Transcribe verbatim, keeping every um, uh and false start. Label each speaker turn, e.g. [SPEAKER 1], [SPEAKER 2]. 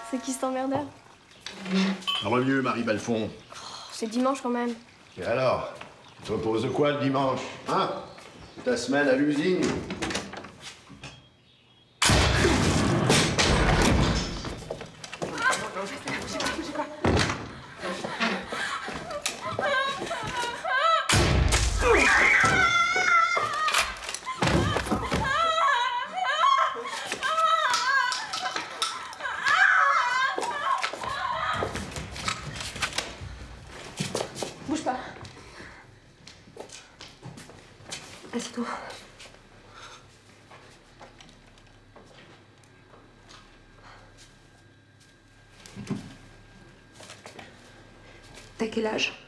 [SPEAKER 1] C'est qui cet emmerdeur?
[SPEAKER 2] Remieux, Marie Balfond.
[SPEAKER 1] Oh, c'est dimanche quand même.
[SPEAKER 2] Et alors? Tu te reposes de quoi le dimanche? Hein? Ta semaine à l'usine?
[SPEAKER 1] Bouge pas. Assieds-toi. T'as quel âge?